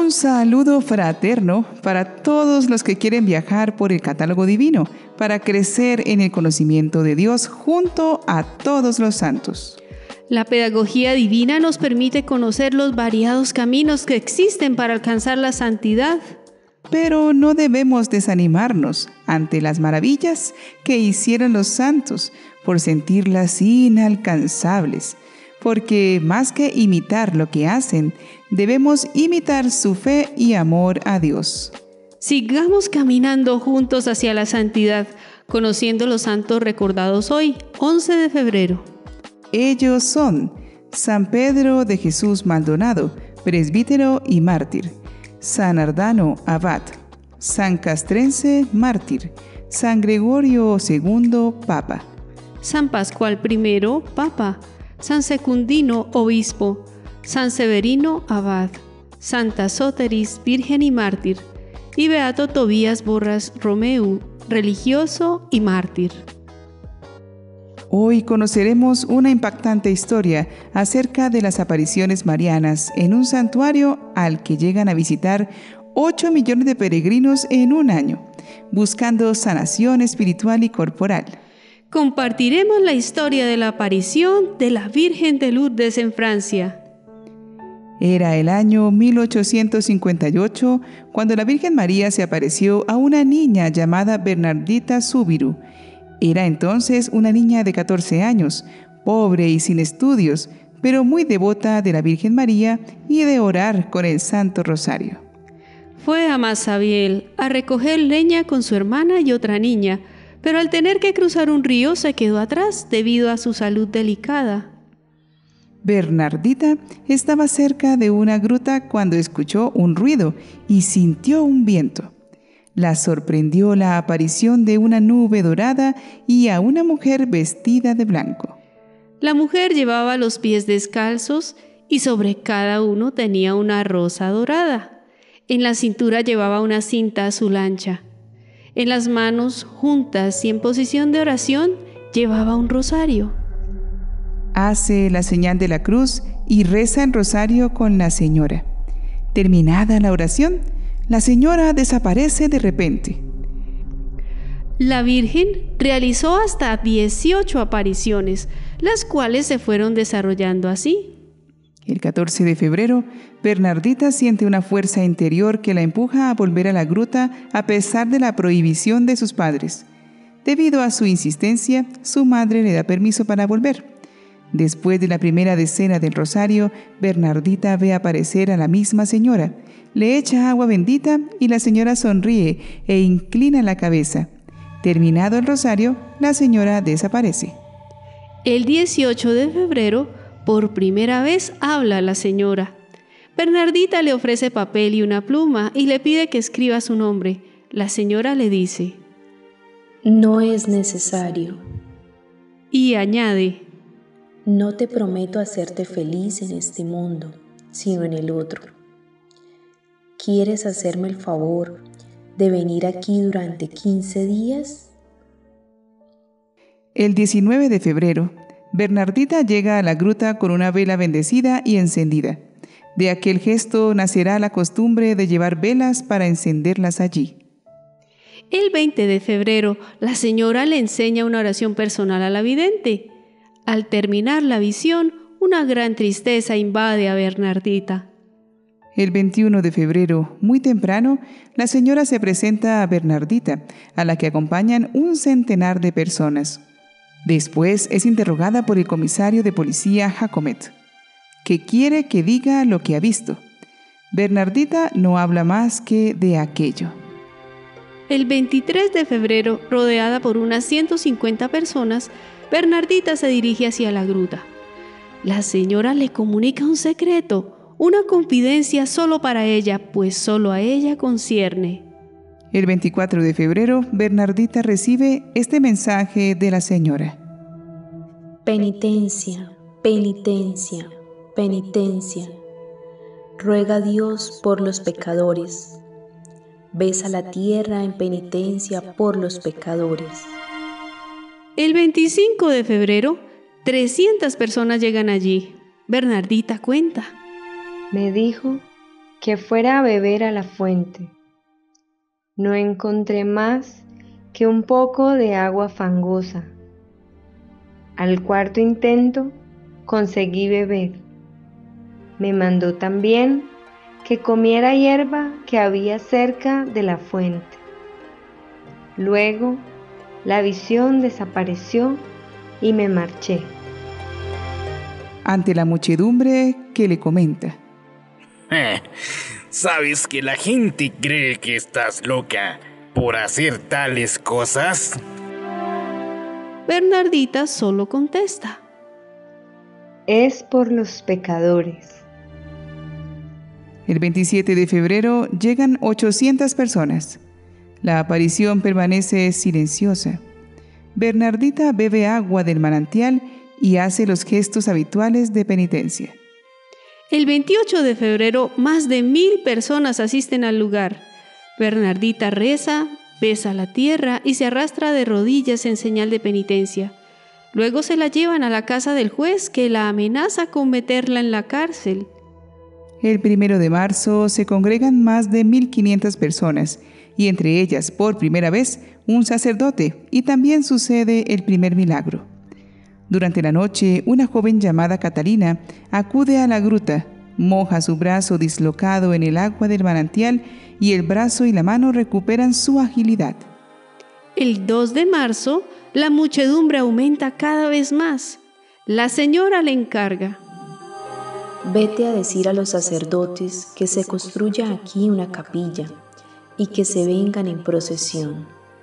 Un saludo fraterno para todos los que quieren viajar por el catálogo divino para crecer en el conocimiento de Dios junto a todos los santos. La pedagogía divina nos permite conocer los variados caminos que existen para alcanzar la santidad. Pero no debemos desanimarnos ante las maravillas que hicieron los santos por sentirlas inalcanzables, porque más que imitar lo que hacen, debemos imitar su fe y amor a Dios. Sigamos caminando juntos hacia la santidad, conociendo los santos recordados hoy, 11 de febrero. Ellos son San Pedro de Jesús Maldonado, presbítero y mártir; San Ardano, abad; San Castrense, mártir; San Gregorio II, papa; San Pascual I, papa; San Secundino, obispo; San Severino, abad; Santa Soteris, virgen y mártir; y Beato Tobías Borras Romeu, religioso y mártir. Hoy conoceremos una impactante historia acerca de las apariciones marianas en un santuario al que llegan a visitar 8 millones de peregrinos en un año, buscando sanación espiritual y corporal. Compartiremos la historia de la aparición de la Virgen de Lourdes en Francia. Era el año 1858 cuando la Virgen María se apareció a una niña llamada Bernardita Zúbiru. Era entonces una niña de 14 años, pobre y sin estudios, pero muy devota de la Virgen María y de orar con el Santo Rosario. Fue a Masabiel a recoger leña con su hermana y otra niña, pero al tener que cruzar un río se quedó atrás debido a su salud delicada. Bernardita estaba cerca de una gruta cuando escuchó un ruido y sintió un viento. La sorprendió la aparición de una nube dorada y a una mujer vestida de blanco. La mujer llevaba los pies descalzos y sobre cada uno tenía una rosa dorada. En la cintura llevaba una cinta azul ancha. En las manos, juntas y en posición de oración, llevaba un rosario. Hace la señal de la cruz y reza el rosario con la señora. Terminada la oración, la señora desaparece de repente. La Virgen realizó hasta 18 apariciones, las cuales se fueron desarrollando así. El 14 de febrero, Bernardita siente una fuerza interior que la empuja a volver a la gruta a pesar de la prohibición de sus padres. Debido a su insistencia, su madre le da permiso para volver. Después de la primera decena del rosario, Bernardita ve aparecer a la misma señora. Le echa agua bendita y la señora sonríe e inclina la cabeza. Terminado el rosario, la señora desaparece. El 18 de febrero, por primera vez habla la señora. Bernardita le ofrece papel y una pluma y le pide que escriba su nombre. La señora le dice: No es necesario. Y añade: No te prometo hacerte feliz en este mundo, sino en el otro. ¿Quieres hacerme el favor de venir aquí durante 15 días? El 19 de febrero, Bernardita llega a la gruta con una vela bendecida y encendida. De aquel gesto nacerá la costumbre de llevar velas para encenderlas allí. El 20 de febrero, la señora le enseña una oración personal a la vidente. Al terminar la visión, una gran tristeza invade a Bernardita. El 21 de febrero, muy temprano, la señora se presenta a Bernardita, a la que acompañan un centenar de personas. Después es interrogada por el comisario de policía Jacomet, que quiere que diga lo que ha visto. Bernardita no habla más que de aquello. El 23 de febrero, rodeada por unas 150 personas, Bernardita se dirige hacia la gruta. La señora le comunica un secreto, una confidencia solo para ella, pues solo a ella concierne. El 24 de febrero, Bernardita recibe este mensaje de la señora. Penitencia, penitencia, penitencia. Ruega a Dios por los pecadores. Besa la tierra en penitencia por los pecadores. El 25 de febrero, 300 personas llegan allí. Bernardita cuenta. Me dijo que fuera a beber a la fuente. No encontré más que un poco de agua fangosa. Al cuarto intento conseguí beber. Me mandó también que comiera hierba que había cerca de la fuente. Luego la visión desapareció y me marché. Ante la muchedumbre que le comenta: ¿Sabes que la gente cree que estás loca por hacer tales cosas? Bernardita solo contesta: Es por los pecadores. El 27 de febrero llegan 800 personas. La aparición permanece silenciosa. Bernardita bebe agua del manantial y hace los gestos habituales de penitencia. El 28 de febrero, más de 1000 personas asisten al lugar. Bernardita reza, besa la tierra y se arrastra de rodillas en señal de penitencia. Luego se la llevan a la casa del juez, que la amenaza con meterla en la cárcel. El 1 de marzo se congregan más de 1500 personas, y entre ellas, por primera vez, un sacerdote, y también sucede el primer milagro. Durante la noche, una joven llamada Catalina acude a la gruta, moja su brazo dislocado en el agua del manantial y el brazo y la mano recuperan su agilidad. El 2 de marzo, la muchedumbre aumenta cada vez más. La señora le encarga: Vete a decir a los sacerdotes que se construya aquí una capilla y que se vengan en procesión.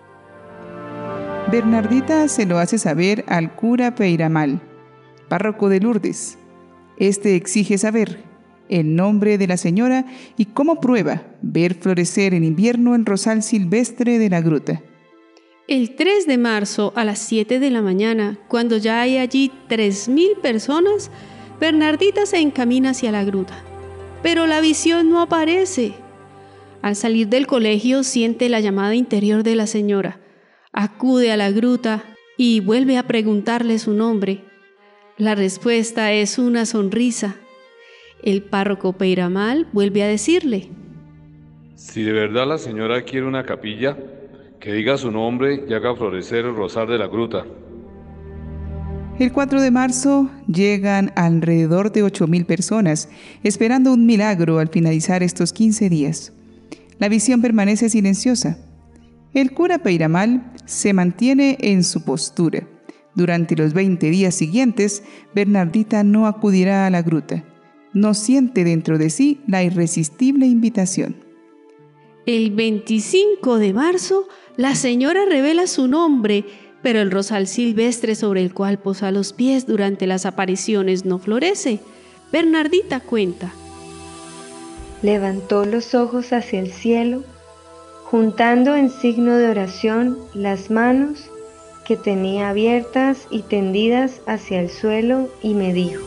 Bernardita se lo hace saber al cura Peiramal, párroco de Lourdes. Este exige saber el nombre de la señora y como prueba ver florecer en invierno el rosal silvestre de la gruta. El 3 de marzo, a las 7 de la mañana, cuando ya hay allí 3000 personas, Bernardita se encamina hacia la gruta. Pero la visión no aparece. Al salir del colegio siente la llamada interior de la señora. Acude a la gruta y vuelve a preguntarle su nombre. La respuesta es una sonrisa. El párroco Peiramal vuelve a decirle: Si de verdad la señora quiere una capilla, que diga su nombre y haga florecer el rosal de la gruta. El 4 de marzo llegan alrededor de 8000 personas, esperando un milagro al finalizar estos 15 días. La visión permanece silenciosa. El cura Peiramal se mantiene en su postura. Durante los 20 días siguientes, Bernardita no acudirá a la gruta. No siente dentro de sí la irresistible invitación. El 25 de marzo, la señora revela su nombre, pero el rosal silvestre sobre el cual posa los pies durante las apariciones no florece. Bernardita cuenta: Levantó los ojos hacia el cielo, juntando en signo de oración las manos que tenía abiertas y tendidas hacia el suelo, y me dijo: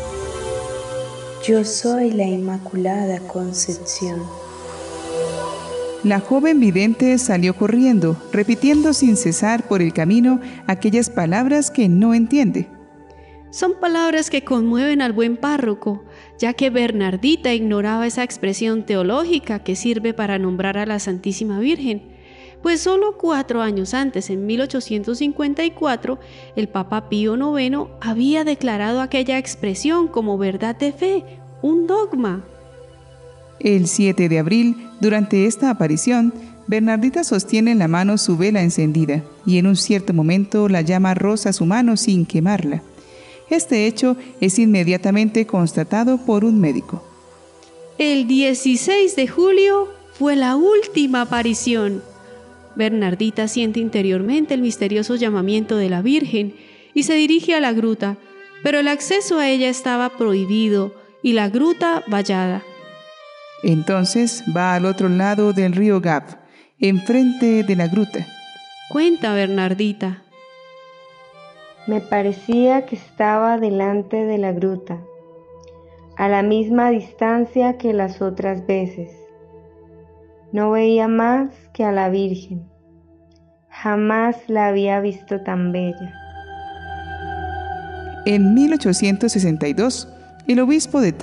Yo soy la Inmaculada Concepción. La joven vidente salió corriendo, repitiendo sin cesar por el camino aquellas palabras que no entiende. Son palabras que conmueven al buen párroco, ya que Bernardita ignoraba esa expresión teológica que sirve para nombrar a la Santísima Virgen, pues solo 4 años antes, en 1854, el Papa Pío IX había declarado aquella expresión como verdad de fe, un dogma. El 7 de abril, durante esta aparición, Bernardita sostiene en la mano su vela encendida y en un cierto momento la llama roza su mano sin quemarla. Este hecho es inmediatamente constatado por un médico. El 16 de julio fue la última aparición. Bernardita siente interiormente el misterioso llamamiento de la Virgen y se dirige a la gruta, pero el acceso a ella estaba prohibido y la gruta vallada. Entonces va al otro lado del río Gap, enfrente de la gruta. Cuenta Bernardita: Me parecía que estaba delante de la gruta, a la misma distancia que las otras veces. No veía más que a la Virgen. Jamás la había visto tan bella. En 1862, el obispo de Tarbes,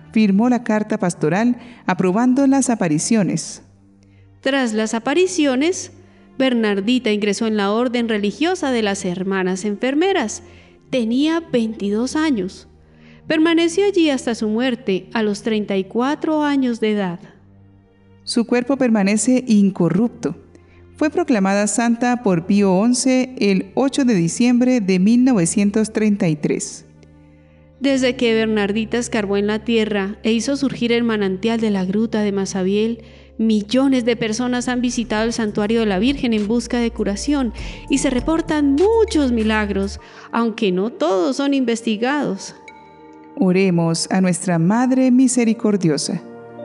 firmó la carta pastoral aprobando las apariciones. Tras las apariciones, Bernardita ingresó en la orden religiosa de las Hermanas Enfermeras. Tenía 22 años. Permaneció allí hasta su muerte a los 34 años de edad. Su cuerpo permanece incorrupto. Fue proclamada santa por Pío XI el 8 de diciembre de 1933. Desde que Bernardita escarbó en la tierra e hizo surgir el manantial de la gruta de Masabiel, millones de personas han visitado el santuario de la Virgen en busca de curación y se reportan muchos milagros, aunque no todos son investigados. Oremos a nuestra Madre Misericordiosa.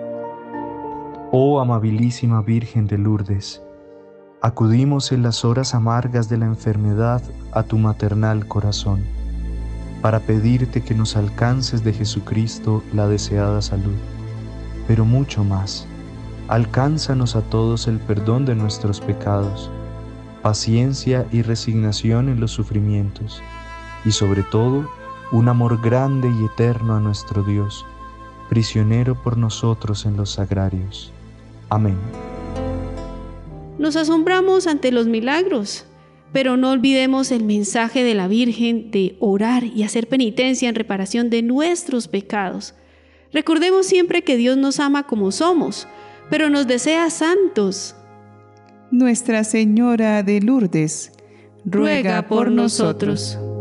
Oh amabilísima Virgen de Lourdes, acudimos en las horas amargas de la enfermedad a tu maternal corazón, para pedirte que nos alcances de Jesucristo la deseada salud. Pero mucho más, alcánzanos a todos el perdón de nuestros pecados, paciencia y resignación en los sufrimientos, y sobre todo, un amor grande y eterno a nuestro Dios, prisionero por nosotros en los sagrarios. Amén. Nos asombramos ante los milagros, pero no olvidemos el mensaje de la Virgen de orar y hacer penitencia en reparación de nuestros pecados. Recordemos siempre que Dios nos ama como somos, pero nos desea santos. Nuestra Señora de Lourdes, ruega por nosotros.